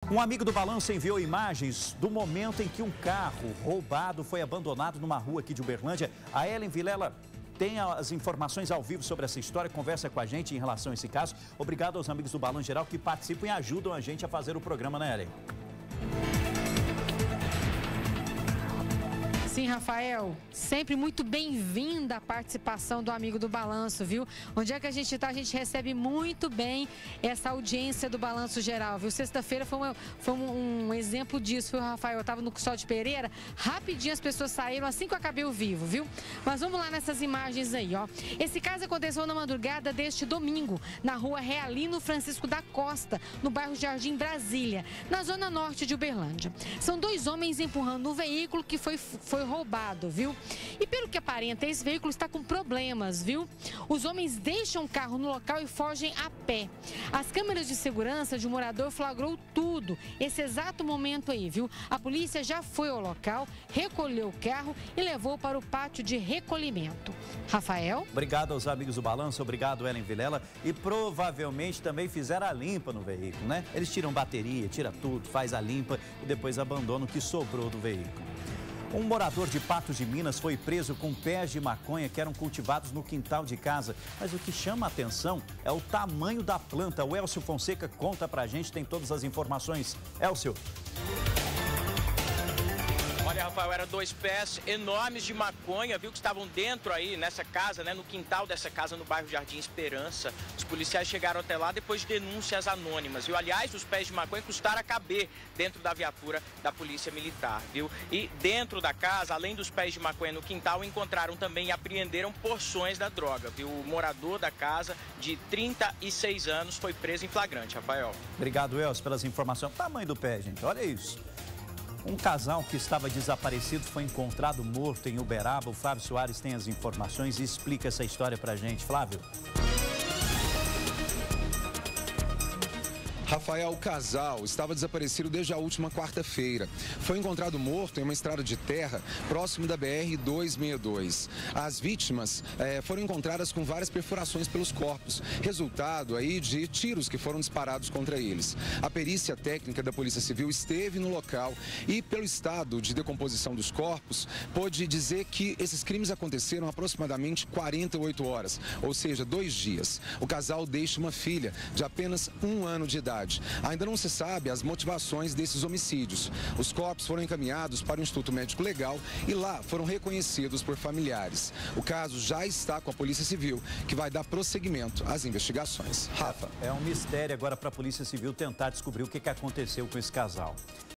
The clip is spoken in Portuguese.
Um amigo do Balanço enviou imagens do momento em que um carro roubado foi abandonado numa rua aqui de Uberlândia. A Ellen Vilela tem as informações ao vivo sobre essa história, conversa com a gente em relação a esse caso. Obrigado aos amigos do Balanço Geral que participam e ajudam a gente a fazer o programa, né, Ellen? Sim, Rafael, sempre muito bem-vinda a participação do Amigo do Balanço, viu? Onde é que a gente está, a gente recebe muito bem essa audiência do Balanço Geral, viu? Sexta-feira foi um exemplo disso, viu, Rafael? Eu estava no Custódio de Pereira, rapidinho as pessoas saíram assim que eu acabei o vivo, viu? Mas vamos lá nessas imagens aí, ó. Esse caso aconteceu na madrugada deste domingo, na rua Realino Francisco da Costa, no bairro Jardim Brasília, na zona norte de Uberlândia. São dois homens empurrando um veículo que foi roubado, viu? E pelo que aparenta, esse veículo está com problemas, viu? Os homens deixam o carro no local e fogem a pé. As câmeras de segurança de um morador flagrou tudo, esse exato momento aí, viu? A polícia já foi ao local, recolheu o carro e levou para o pátio de recolhimento. Rafael? Obrigado aos amigos do Balanço, obrigado Ellen Vilela. E provavelmente também fizeram a limpa no veículo, né? Eles tiram bateria, tira tudo, faz a limpa e depois abandonam o que sobrou do veículo. Um morador de Patos de Minas foi preso com pés de maconha que eram cultivados no quintal de casa. Mas o que chama a atenção é o tamanho da planta. O Elcio Fonseca conta pra gente, tem todas as informações. Elcio. Olha, Rafael, eram dois pés enormes de maconha, viu, que estavam dentro aí nessa casa, né, no quintal dessa casa no bairro Jardim Esperança. Os policiais chegaram até lá depois de denúncias anônimas, viu? Aliás, os pés de maconha custaram a caber dentro da viatura da Polícia Militar, viu? E dentro da casa, além dos pés de maconha no quintal, encontraram também e apreenderam porções da droga, viu? O morador da casa, de 36 anos, foi preso em flagrante, Rafael. Obrigado, Elcio, pelas informações. O tamanho do pé, gente, olha isso. Um casal que estava desaparecido foi encontrado morto em Uberaba. O Flávio Soares tem as informações e explica essa história pra gente. Flávio. Rafael, o casal estava desaparecido desde a última quarta-feira. Foi encontrado morto em uma estrada de terra próximo da BR-262. As vítimas foram encontradas com várias perfurações pelos corpos, resultado aí de tiros que foram disparados contra eles. A perícia técnica da Polícia Civil esteve no local e, pelo estado de decomposição dos corpos, pôde dizer que esses crimes aconteceram aproximadamente 48 horas, ou seja, 2 dias. O casal deixa uma filha de apenas 1 ano de idade. Ainda não se sabe as motivações desses homicídios. Os corpos foram encaminhados para o Instituto Médico Legal e lá foram reconhecidos por familiares. O caso já está com a Polícia Civil, que vai dar prosseguimento às investigações. Rafa. É um mistério agora para a Polícia Civil tentar descobrir o que aconteceu com esse casal.